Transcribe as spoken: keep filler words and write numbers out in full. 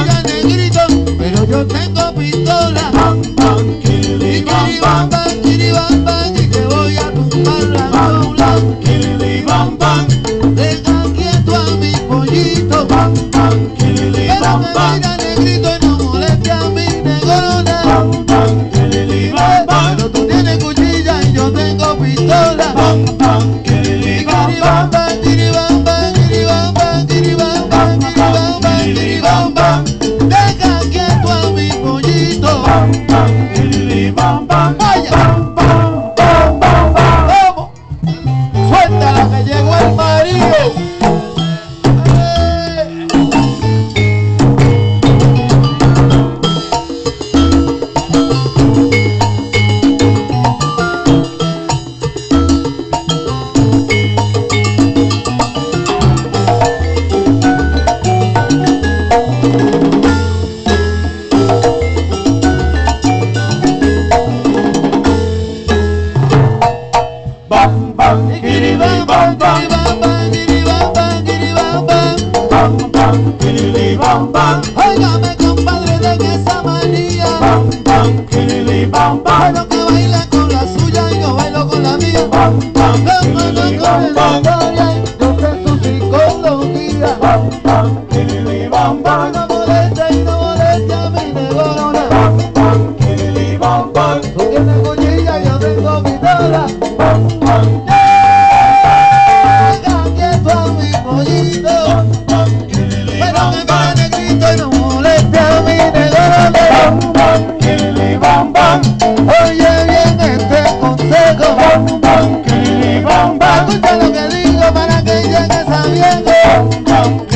mira negrito, pero yo tengo pistola. Bam, bam, kirili, bam, bam. Kiri bam bam, y te voy a tumbar la jaula. Kirili, bam, bam. Deja quieto a mi pollito. Bam, bam, kirili, Pero bam, que bam. mira negrito y no moleste a mi negrona. Bam, bam, kirili, bam, bam. Pero tú tienes cuchilla y yo tengo pistola. Bam, bam, kirili, bam, Kiri bam. bam bam, kiri bam bam, kiri bam bam, kiri bam bam, kiri bam bam, kiri bam bam. Deja quieto a mi pollito. Bam, bam, kirili, bam, bam. Vaya. Bam, bam, bam, bam, bam. ¡Vamos! ¡Suéltala que llegó el marido! Bam, bam, kirili, bam, bam. Bam, bam, kirili, bam, bam. Óigame, compadre, de esa manía. Bam, bam, kirili, bam, bam. Bueno, que baila con la suya y yo bailo con la mía. Bam, bam, Yo kirili, conozco bam, la bam. historia y yo sé su psicología. Bam, bam, kirili, bam, bam. No moleste y no moleste a mi negrona. Bam, bam, kirili, bam, bam. Tú tienes cuchilla, yo tengo pistola. Bam, bam, Deja quieto a mi pollito. bam, kirili, Pero bam, que mira bam. negrito y no moleste a mi negrona. Bam, bam, kirili, bam, bam. Oye bien este consejo. Bam, bam, kirili, bam, bam. Escucha lo que digo para que llegues sabiendo. Bam, bam,